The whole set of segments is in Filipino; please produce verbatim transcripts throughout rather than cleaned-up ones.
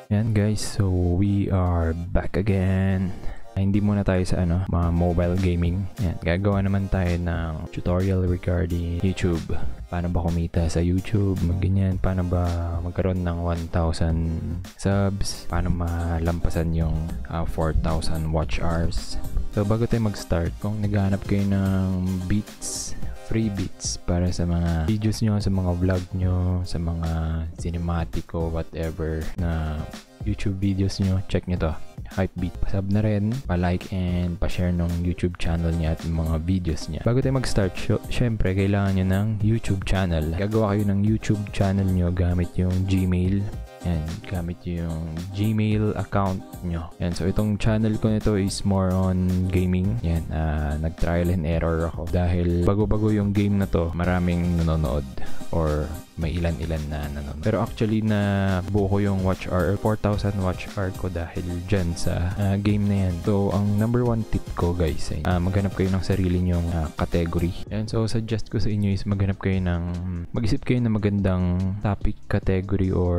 Yan guys, so we are back again. Hindi muna tayo sa ano, mga mobile gaming. Yan, gagawa naman tayo ng tutorial regarding YouTube. Paano ba kumita sa YouTube, ganyan. Paano ba magkaroon ng one thousand subs. Paano malampasan yung uh, four thousand watch hours. So bago tayo mag-start, kung naghahanap kayo ng beats, free beats para sa mga videos nyo, sa mga vlog nyo, sa mga cinematic o whatever na YouTube videos nyo, check nyo to, Hypebeat. Pasub na rin, pa-like and pa-share ng YouTube channel niya at mga videos niya. Bago tayo mag-start, syempre kailangan nyo ng YouTube channel. Gagawa kayo ng YouTube channel nyo gamit yung Gmail. Yan, gamit yung Gmail account nyo. Yan, so itong channel ko nito is more on gaming. Yan, uh, nag-trial and error ako dahil bago-bago yung game na to, maraming nanonood or may ilan-ilan na nanonood. Pero actually na buo ko yung watch hour, four thousand watch hour ko dahil dyan sa uh, game na yan. So ang number one tip ko guys ay uh, maghanap kayo ng sarili nyong uh, category. Yan, so suggest ko sa inyo is maghanap kayo ng, mag-isip kayo ng magandang topic category or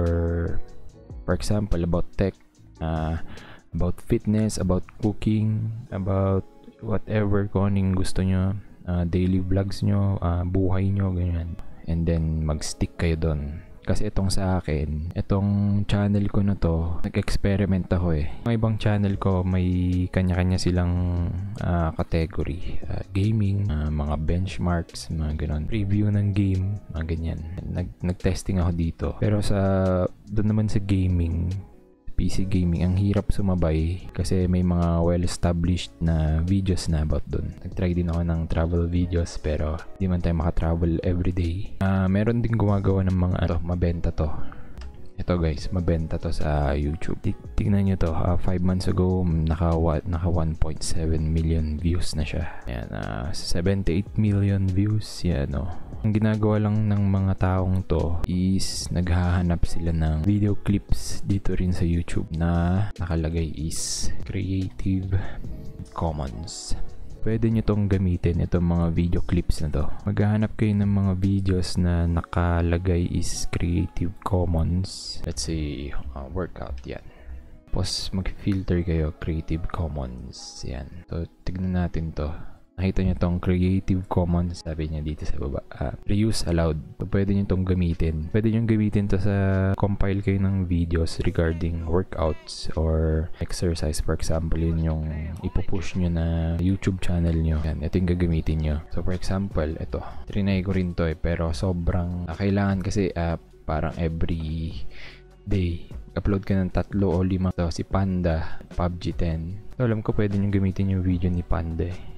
for example, about tech, uh, about fitness, about cooking, about whatever kung anong gusto nyo, uh, daily vlogs nyo, uh, buhay nyo, ganyan. And then, mag-stick kayo doon. Kasi itong sa akin, itong channel ko na to, nag-experiment ako eh. Mga ibang channel ko, may kanya-kanya silang uh, category. Uh, gaming, uh, mga benchmarks, mga ganon. Review ng game, mga ganyan. Nag nag-testing ako dito. Pero sa, doon naman sa gaming, P C gaming, ang hirap sumabay kasi may mga well-established na videos na about dun. Nag-try din ako ng travel videos pero di man tayo maka-travel everyday. Uh, meron din gumagawa ng mga ano, mabenta to. Ito guys, mabenta to sa YouTube. Tingnan nyo to, five uh, months ago, naka, naka one point seven million views na siya. Ayan, uh, seventy-eight million views, yan o. Ang ginagawa lang ng mga taong to is naghahanap sila ng video clips dito rin sa YouTube na nakalagay is Creative Commons. Pwede nyo tong gamitin, itong mga video clips na to. Maghahanap kayo ng mga videos na nakalagay is Creative Commons. Let's say, uh, workout, yan. Tapos mag-filter kayo, Creative Commons, yan. So, tignan natin to. Nakita nyo tong Creative Commons, sabi niya dito sa baba, uh, reuse allowed. So, pwede nyo tong gamitin. Pwede nyo gamitin to sa compile kayo ng videos regarding workouts or exercise. For example, yun yung ipupush nyo na YouTube channel nyo. Yan, ito yung gagamitin nyo. So, for example, ito. Trinay ko rin to eh, pero sobrang uh, kailangan kasi uh, parang every day upload ka ng tatlo o lima. So, si Panda, P U B G ten. So, alam ko pwede nyo gamitin yung video ni Panda eh.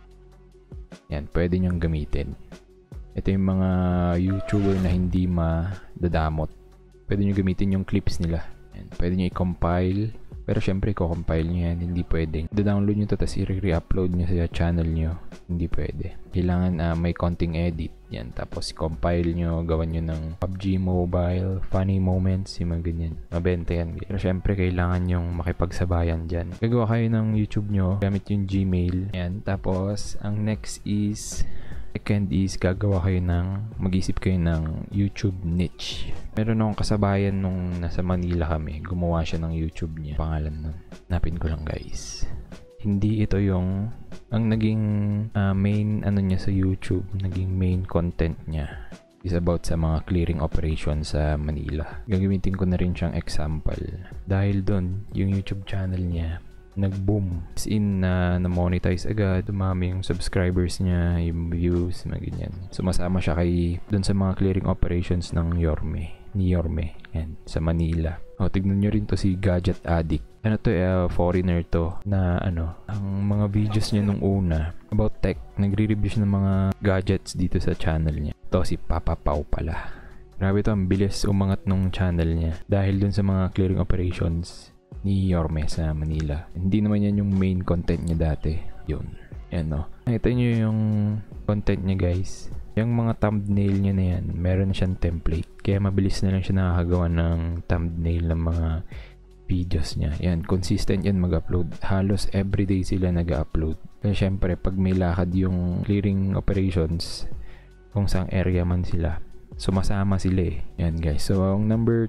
Yan, pwede nyong gamitin. Ito yung mga YouTuber na hindi madadamot. Pwede nyo gamitin yung clips nila. Yan, pwede nyo i-compile. Pero syempre, i-compile nyo yan. Hindi pwedeng. I-download nyo to, tapos i-re-upload nyo sa channel nyo. Hindi pwede. Kailangan uh, may konting edit. Yan, tapos i-compile nyo, gawan nyo ng P U B G Mobile, funny moments, yung mga ganyan. Mabenta yan. Pero syempre, kailangan yung makipagsabayan dyan. Gagawa kayo ng YouTube nyo, gamit yung Gmail. Yan, tapos, ang next is, second is, gagawa kayo ng, mag-isip kayo ng YouTube niche. Meron akong kasabayan nung nasa Manila kami, gumawa siya ng YouTube niya. Pangalan nun. Napin ko lang guys. Hindi ito yung ang naging uh, main ano niya sa YouTube, naging main content niya is about sa mga clearing operation sa Manila. Gagamitin ko na rin siyang example dahil doon yung YouTube channel niya nag-boom. As in na uh, na-monetize agad, dumami yung subscribers niya, yung views, mga ganyan. Sumasama siya kay doon sa mga clearing operations ng Yorme, ni Yorme, yan, sa Manila. O, tignan nyo rin to si Gadget Addict. Ano to, uh, foreigner to, na ano, ang mga videos niya nung una, about tech, nagre-review siya ng mga gadgets dito sa channel niya. To si Papa Pau pala. Grabe to, ang bilis umangat nung channel niya. Dahil dun sa mga clearing operations ni Yorme sa Manila. Hindi naman yan yung main content niya dati. Yun. Yan no. Nakita nyo yung content niya guys. Yung mga thumbnail niya na yan, meron siyang template. Kaya mabilis na lang siya nakakagawa ng thumbnail ng mga videos niya. Yan, consistent yan mag-upload. Halos everyday sila nag-upload. Kaya syempre, pag may lakad yung clearing operations, kung saang area man sila, sumasama sila eh. Yan guys. So, ang number three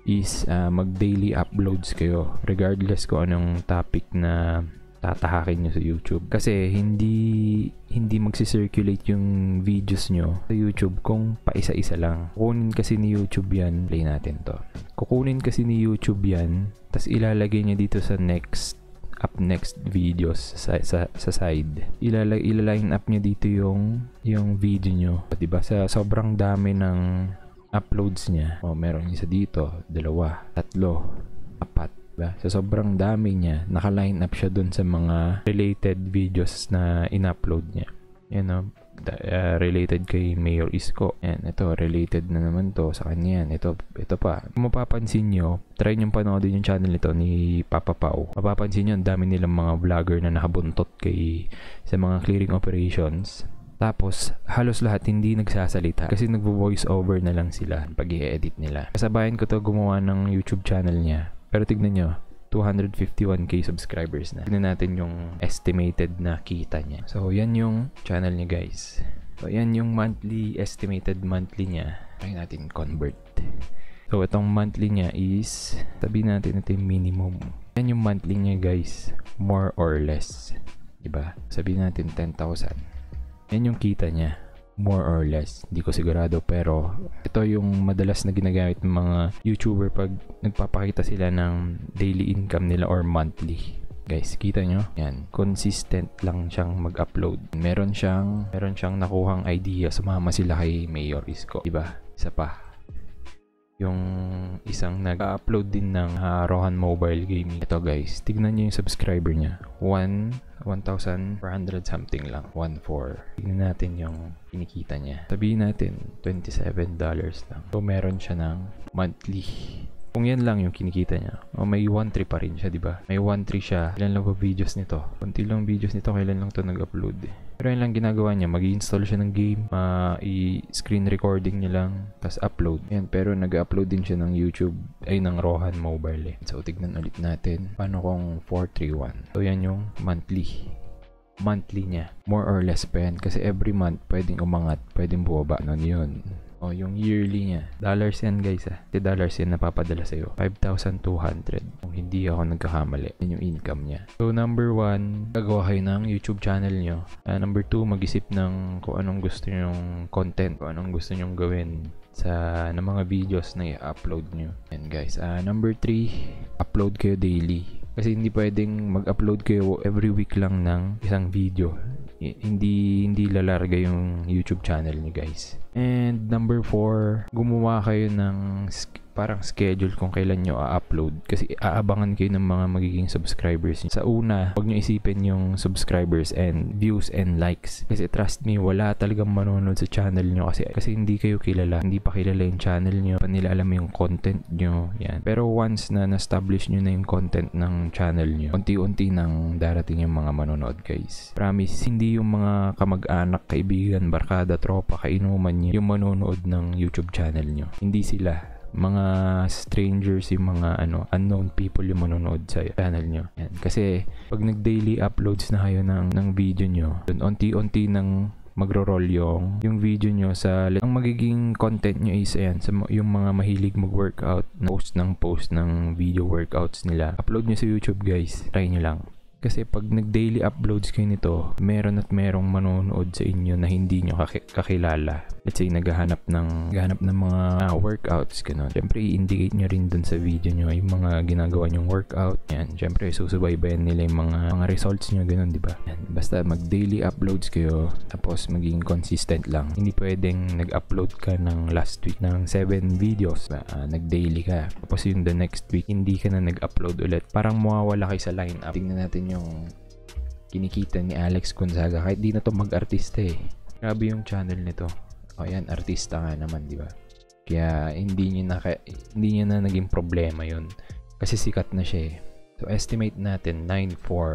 is uh, mag-daily uploads kayo regardless kung anong topic na tatahakin nyo sa YouTube. Kasi hindi hindi magsi-circulate yung videos nyo sa YouTube kung paisa-isa lang. Kukunin kasi ni YouTube yan. Play natin to. Kukunin kasi ni YouTube yan, tas ilalagay niya dito sa next up next videos sa sa, sa side. Ilala ilaline up niya dito yung yung video nyo. 'Di ba? Sa sobrang dami ng uploads niya. Oh, meron isa dito, dalawa, tatlo, apat. Diba? Sa sobrang dami niya, naka-line up siya dun sa mga related videos na in-upload niya. Yan o, uh, related kay Mayor Isko. Yan, ito, related na naman to sa kanya yan. Ito, ito pa. Kung mapapansin nyo, try nyo panoodin yung channel nito ni Papa Pau. Mapapansin nyo, ang dami nilang mga vlogger na nakabuntot kay sa mga clearing operations. Tapos, halos lahat hindi nagsasalita kasi nagvo-voice over na lang sila pag i-edit nila. Kasabayan ko to gumawa ng YouTube channel niya. Pero tignan nyo, two hundred fifty-one K subscribers na. Tignan natin yung estimated na kita niya. So, yan yung channel niya, guys. So, yan yung monthly, estimated monthly niya. Try natin convert. So, itong monthly niya is, sabihin natin ito yung minimum. Yan yung monthly niya, guys. More or less. Diba? Sabihin natin ten thousand. Yan yung kita niya. More or less. Hindi ko sigurado, pero ito yung madalas na ginagamit ng mga YouTuber pag nagpapakita sila ng daily income nila or monthly. Guys, kita nyo? Yan. Consistent lang siyang mag-upload. Meron siyang, meron siyang nakuhang idea. Sumama sila kay Mayor Isko. Diba? Isa pa. Yung isang nag-upload din ng uh, Rohan Mobile Gaming. Ito guys, tignan nyo yung subscriber niya. one thousand four hundred something lang. one four. Tignan natin yung kinikita niya. Sabihin natin, twenty-seven dollars lang. So, meron siya ng monthly. Kung yan lang yung kinikita niya, o may one three pa rin siya, di ba? May one three siya. Ilan lang ba videos nito? Kunti lang videos nito, kailan lang to nag-upload eh. Pero yan lang ginagawa niya, mag-i-install siya ng game, uh, i-screen recording niya lang, tapos upload. Yan, pero nag-upload din siya ng YouTube, ay ng Rohan Mobile eh. So, tignan ulit natin. Paano kung four three one? So, yan yung monthly. Monthly niya. More or less pa yan. Kasi every month, pwedeng umangat, pwedeng bumaba. Ano yun? O, yung yearly niya. Dollars yan, guys, ah. The dollars yan napapadala sa'yo. five thousand two hundred. Kung hindi ako nagkakamali. Yan yung income niya. So, number one, gagawa kayo ng YouTube channel nyo. Uh, number two, mag-isip ng kung anong gusto nyong content. Kung anong gusto nyong gawin sa ng mga videos na i-upload nyo. And guys, uh, number three, upload kayo daily. Kasi hindi pwedeng mag-upload kayo every week lang ng isang video. Hindi hindi lalarga yung YouTube channel niyo, guys. And number four, gumawa kayo ng parang schedule kung kailan nyo a-upload. Kasi aabangan kayo ng mga magiging subscribers nyo. Sa una, huwag nyo isipin yung subscribers and views and likes. Kasi trust me, wala talagang manonood sa channel nyo. Kasi, kasi hindi kayo kilala. Hindi pa kilala yung channel nyo. Pa nila alam yung content nyo. Yan. Pero once na na-establish nyo na yung content ng channel nyo, unti-unti nang darating yung mga manonood, guys. Promise, hindi yung mga kamag-anak, kaibigan, barkada, tropa, kainuman nyo yung manonood ng YouTube channel nyo. Hindi sila. Mga strangers, yung mga ano unknown people yung manonood sa channel nyo. Yan. Kasi pag nag-daily uploads na kayo ng, ng video nyo, dun unti-unti nang magro-roll yung, yung video nyo sa ang magiging content nyo is ayan, sa yung mga mahilig mag-workout, post ng post ng video workouts nila. Upload nyo sa YouTube, guys. Try nyo lang. Kasi pag nag-daily uploads kayo nito, meron at merong manonood sa inyo na hindi nyo kakilala. Let's say, naghahanap ng, naghahanap ng mga uh, workouts, gano'n. Siyempre, i-indicate nyo rin dun sa video nyo yung mga ginagawa nyong workout. Yan, siyempre, susubaybayan nila yung mga, mga results nyo, gano'n, di ba? Yan, basta mag-daily uploads kayo, tapos maging consistent lang. Hindi pwedeng nag-upload ka ng last week ng seven videos, uh, nag-daily ka. Tapos yung the next week, hindi ka na nag-upload ulit. Parang mawawala kayo sa lineup. Tingnan natin yung kinikita ni Alex Gonzaga. Kahit di na to mag-artista eh. Grabe yung channel nito. O yan, artista nga naman, di ba? Kaya hindi niya na, hindi niya na naging problema yun. Kasi sikat na siya eh. So, estimate natin nine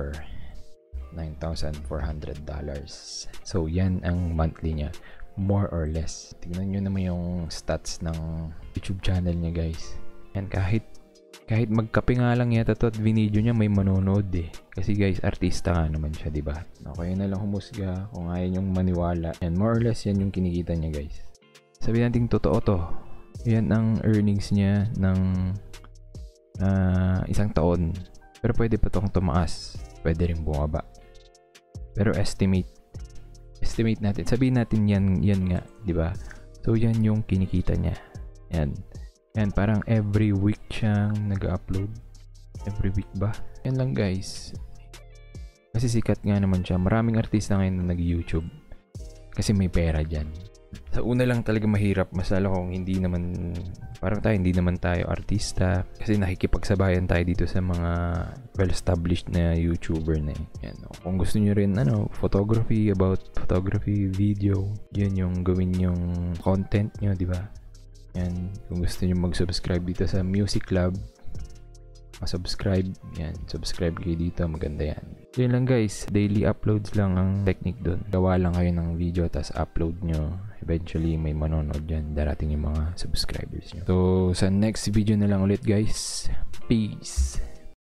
thousand four hundred dollars. So, yan ang monthly niya. More or less. Tingnan nyo naman yung stats ng YouTube channel niya, guys. Yan, kahit kahit magkape nga lang yata to at video niya, may manonood eh. Kasi guys, artista nga naman siya, di ba? Okay na lang humusga kung ayaw niyong maniwala. And more or less, yan yung kinikita niya, guys. Sabihin natin totoo to. Yan ang earnings niya ng uh, isang taon. Pero pwede pa tong tumaas. Pwede rin bumaba. Pero estimate. Estimate natin. Sabihin natin yan, yan nga. Diba? So, yan yung kinikita niya. Yan. Yan, parang every week siyang nag-upload. Every week ba? Yan lang guys. Kasi sikat nga naman siya. Maraming artista ngayon na nag-YouTube. Kasi may pera dyan. Sa una lang talaga mahirap. Mas lalo kung hindi naman, parang tayo, hindi naman tayo artista. Kasi nakikipagsabayan tayo dito sa mga well-established na YouTuber na eh. Yan, no? Kung gusto nyo rin, ano, photography, about photography, video, yun yung gawin yung content nyo, di ba? Yan, kung gusto nyo mag-subscribe dito sa Music Lab, subscribe, yan, subscribe kayo dito, maganda yan. So yun lang guys, daily uploads lang ang technique dun. Gawa lang kayo ng video, tas upload nyo. Eventually, may manonood dyan, darating yung mga subscribers nyo. So, sa next video na lang ulit guys. Peace!